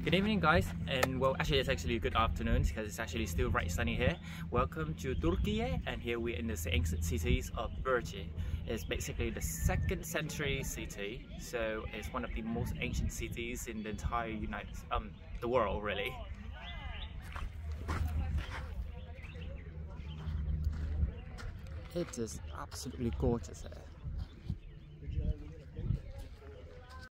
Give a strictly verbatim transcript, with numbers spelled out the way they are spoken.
Good evening guys, and well actually it's actually a good afternoon because it's actually still bright sunny here. Welcome to Turkey, and here we're in the ancient cities of Pέργη. It's basically the second century city, so it's one of the most ancient cities in the entire United um the world really. It is absolutely gorgeous here.